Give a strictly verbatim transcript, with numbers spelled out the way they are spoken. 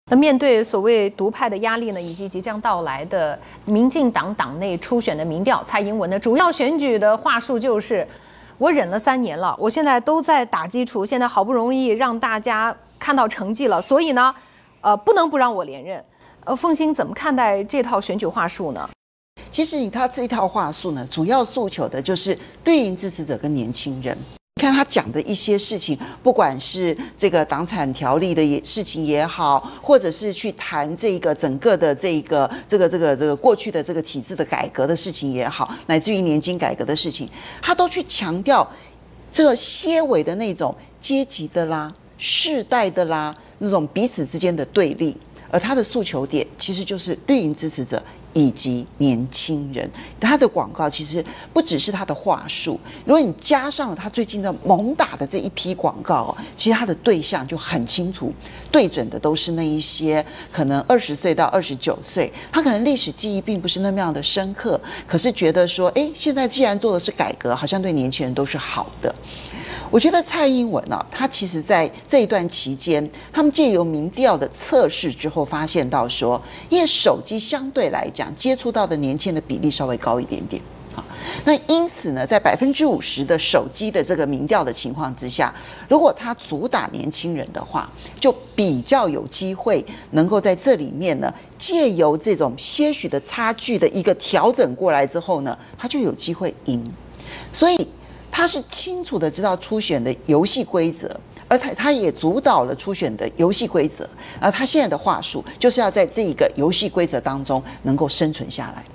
那面对所谓独派的压力呢，以及即将到来的民进党党内初选的民调，蔡英文的主要选举的话术就是：我忍了三年了，我现在都在打基础，现在好不容易让大家看到成绩了，所以呢，呃，不能不让我连任。呃，凤馨怎么看待这套选举话术呢？ 其实以他这一套话术呢，主要诉求的就是绿营支持者跟年轻人。看他讲的一些事情，不管是这个党产条例的也事情也好，或者是去谈这个整个的这个这个这个这个过去的这个体制的改革的事情也好，乃至于年金改革的事情，他都去强调这个些微的那种阶级的啦、世代的啦，那种彼此之间的对立。而他的诉求点其实就是绿营支持者以及年轻人。他的广告其实不只是他的话术，如果你加上了他最近的猛打的这一批广告，其实他的对象就很清楚，对准的都是那一些可能二十岁到二十九岁，他可能历史记忆并不是那么样的深刻，可是觉得说，哎，现在既然做的是改革，好像对年轻人都是好的。我觉得蔡英文啊，他其实在这一段期间，他们借由民调的测试之后，发现到说，因为手机相对来讲接触到的年轻人的比例稍微高一点点，好，那因此呢，在百分之五十的手机的这个民调的情况之下，如果他主打年轻人的话，就比较有机会能够在这里面呢，借由这种些许的差距的一个调整过来之后呢，他就有机会赢，所以。他是清楚的知道初选的游戏规则，而他他也主导了初选的游戏规则，而他现在的话术就是要在这一个游戏规则当中能够生存下来。